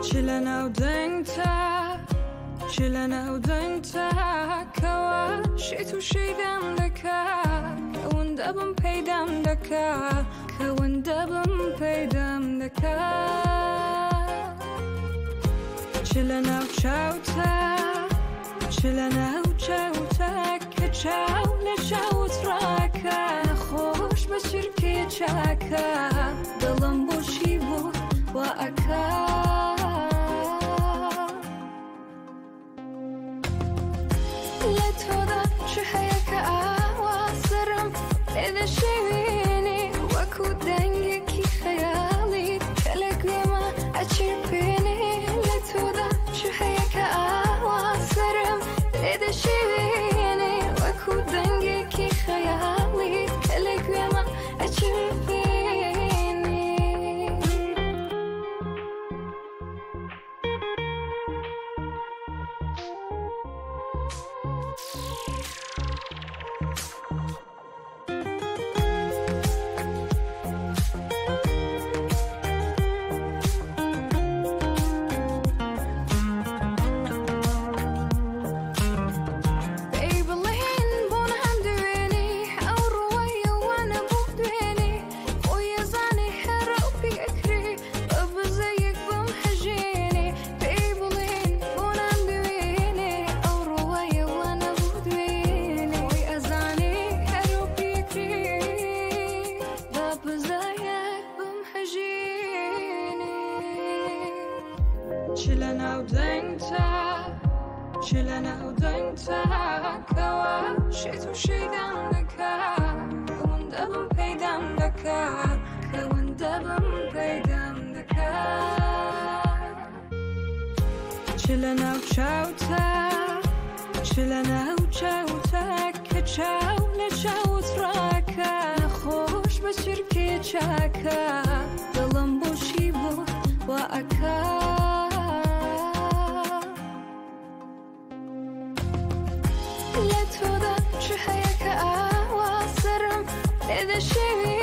چلنا و دنگتا چلنا و دنگتا کوا شیتو شیدم دکا کون دبم پیدم دکا کون دبم پیدم دکا چلنا و چاوتا چلنا و چاوتا که چاو لچاوت راکا خوش بشرکی چاکا دلم بوشی بو و اکا لتودا شهيك أواصرم إذا شويني وكو دنجكي خيالي كلك بما أشير بيني لتودا شهيك أواصرم إذا شويني وكو دنجكي خيالي كلك بما أشير بيني چلنا و دنگتا کوا شیتو شیدم دکا کون دبم پیدم دکا کون دبم پیدم دکا چلنا و چاوتا چلنا و چاوتا که چاو لچاوت راکا خوش بشرکی چاکا دلم بوشی بو و اکا لتودا شهيك أواصرم إذا شوي